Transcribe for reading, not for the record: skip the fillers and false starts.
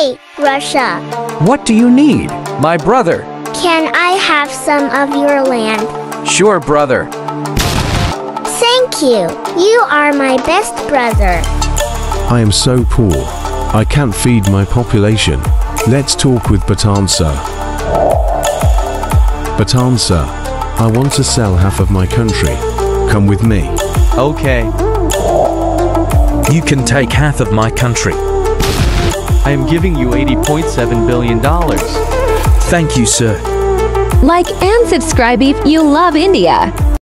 Hey, Russia. What do you need? My brother. Can I have some of your land? Sure, brother. Thank you. You are my best brother. I am so poor. I can't feed my population. Let's talk with Bhutan, sir. Bhutan, sir. I want to sell half of my country. Come with me. Okay. You can take half of my country. I am giving you $80.7 billion. Thank you, sir. Like and subscribe if you love India.